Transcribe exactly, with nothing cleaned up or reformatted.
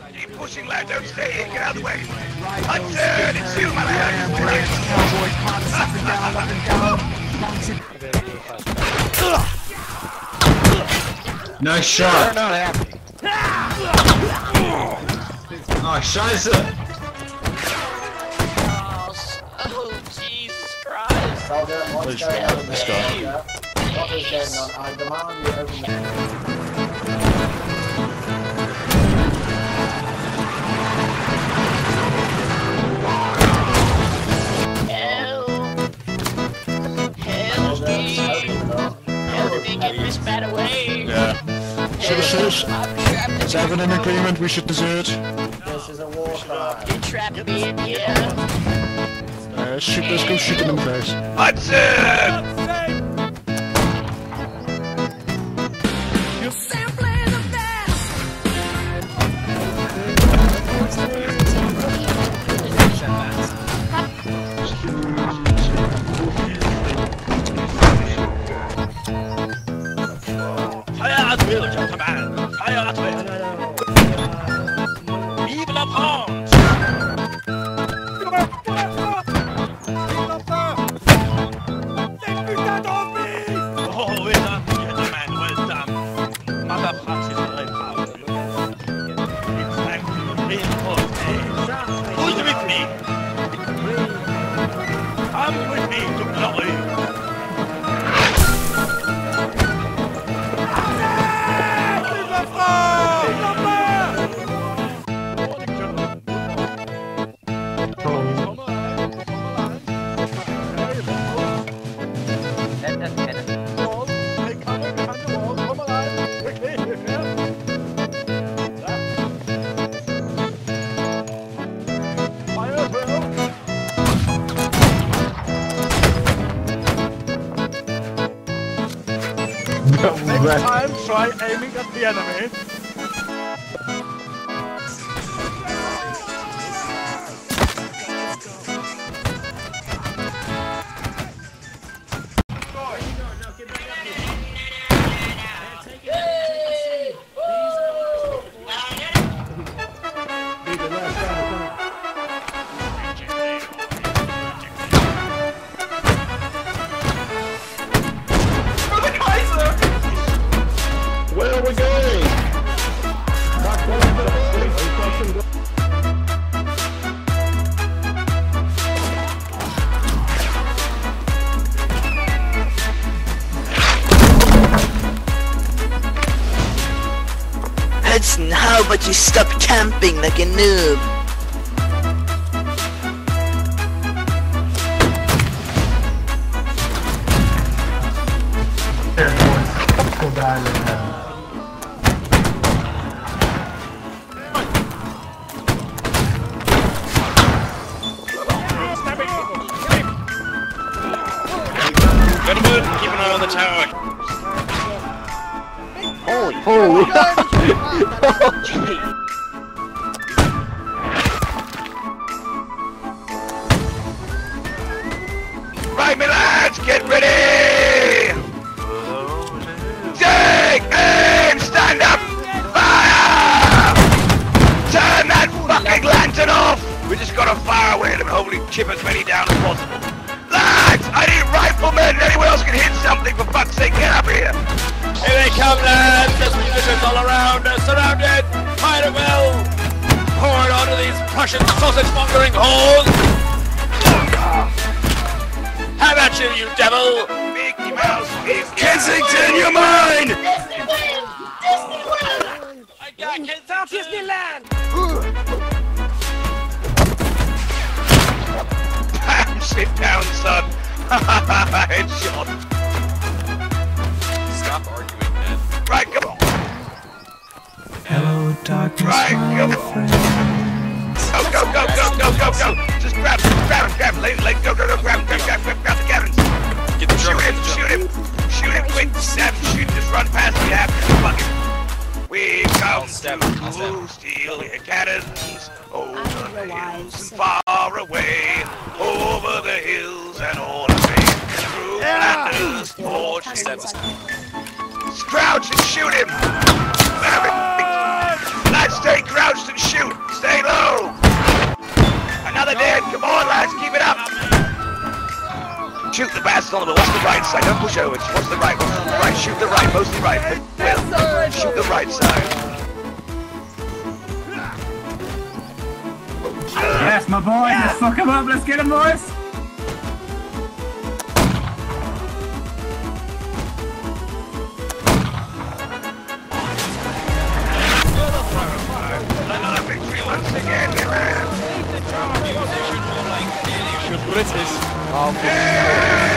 Keep pushing, lad. Don't stay here. Get out of the way. Hudson, it's you, my lad. Nice shot. They're not happy. Oh, scheiße. Oh, Jesus Christ. Soldier, what's going on? Let's go. What is going on? I demand you open the... Help me! Help me get this bad away! Yeah. Citizens, is everyone in agreement we should desert? This is a war crime. You trapped me in here! Uh, shoot, let's go shoot them in the face. Hudson! Fire at will, gentlemen! Fire at will! Vive la France! Oh, well done, gentlemen, well done! Mother France is very proud of you. It's time to reinforce me. Who's with me? Come with me to glory! Next time, try aiming at the enemy. Where are we going? Hudson, how about you stop camping like a noob? Gentlemen, keep an eye on the tower. Holy, holy! Right, my lads, get ready! Take aim! Stand up! Fire! Turn that fucking lantern off! We just gotta fire away at them and hopefully chip as many down as possible. Lads! I need riflemen! Anyone else can hit something, for fuck's sake, get up here! Here they come, lads! There's munitions all around us, surrounded! Fire well! Pour it onto these Prussian sausage-mongering holes! How about you, you devil! Mickey Mouse! Kensington, you're mine! Disneyland! Disneyland! I got Kensington! Disneyland! Bam! Sit down, son! Headshot! Stop arguing, man. Right, come on! Hello, darkness, Right, my come on! friends. Go, go, go, go, go, go, go! Just grab him, grab him, grab him! Lady, lady, go, go, go, grab him, grab, grab, grab, grab the cabins! Get the Shoot truck, him, get the shoot truck. him! Shoot him quick! Stab him, shoot him, just run past me, have fuck him! We come stab him, I'll stab to him. steal your cannons over the hills and far away, over the hills and all the way through Flanders, fortunes. Crouch and shoot him! Lads, stay crouched and shoot right side. Don't push over. Just watch the right. Watch the right. Shoot the right. Mostly right. Will. Shoot the right side. Yes, my boy. Let's fuck him up. Let's get him, boys. Another victory once again, you man. British. Yeah!